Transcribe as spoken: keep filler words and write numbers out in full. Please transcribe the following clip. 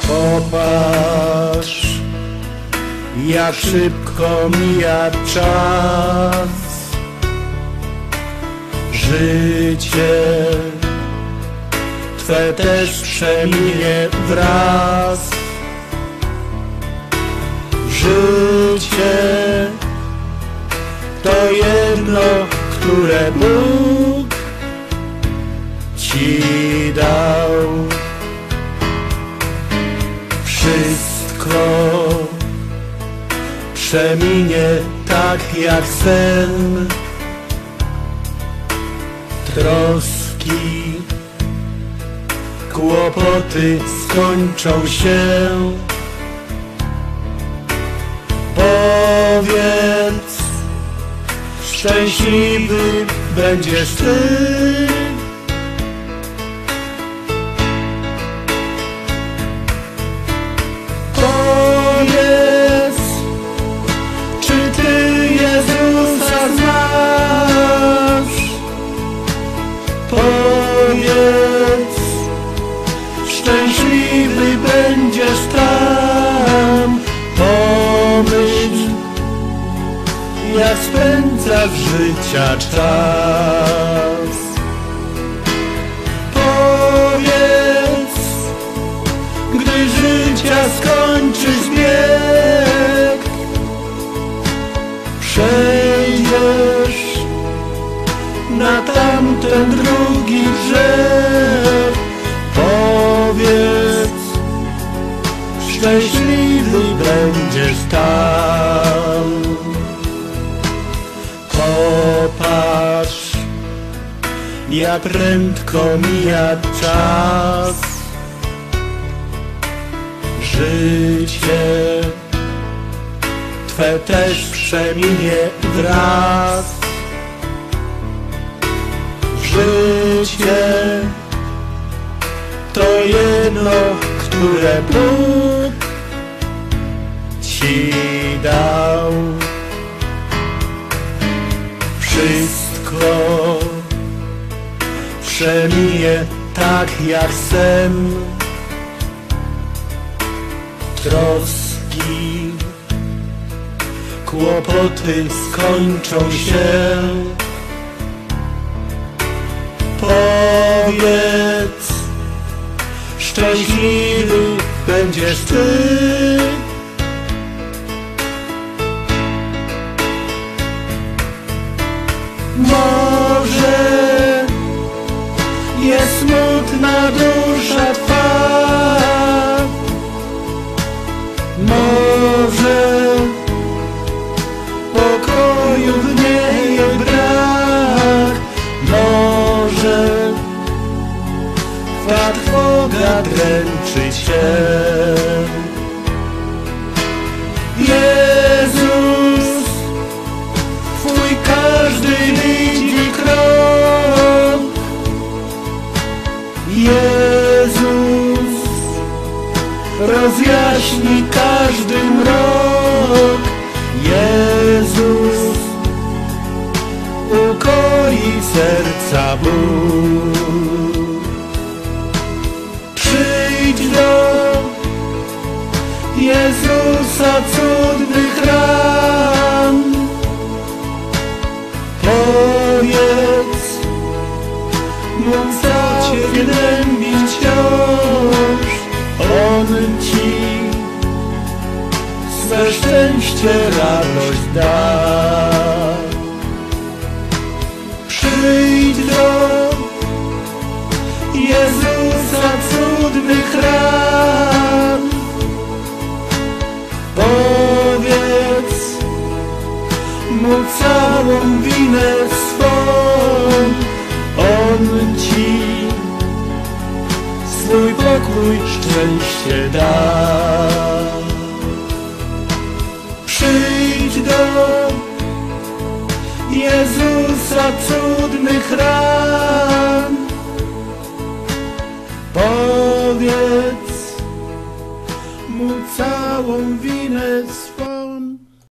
Popatrz, jak szybko mija czas. Życie Twe też przeminie wraz. Życie to jedno, które Bóg Ci dał. Wszystko przeminie tak jak sen. Troski, kłopoty skończą się. Powiedz, szczęśliwy będziesz Ty. Powiedz, czy Ty Jezusa znasz? Powiedz, szczęśliwy będziesz tam. Pomyśl, jak spędzasz życia czas. Powiedz, gdy życia skończysz bieg, przejdziesz na tamten drugi brzeg. Powiedz, szczęśliwy będziesz tam. Popatrz, jak prędko mija czas. Życie Twe też przeminie wraz. Życie to jedno, które Bóg Ci dał. Wszystko przeminie tak jak sen. Troski, kłopoty skończą się. Powiedz, szczęśliwy będziesz Ty. Może jest smutna dusza Twa, może pokoju w niej brak, może Twa trwoga dręczy Cię. Jezus Twój każdy widzi krok. Jezus rozjaśni każdy mrok. Jezus ukoi serca ból. Przyjdź do Jezusa cudnych ran. Powiedz Mu, co Cię gnębi wciąż. On Ci swe szczęście, radość da. Przyjdź do Jezusa cudnych ran. Powiedz Mu całą winę swą. On Ci swój pokój, szczęście da. Przyjdź do Jezusa cudnych ran. Powiedz Mu całą winę swą.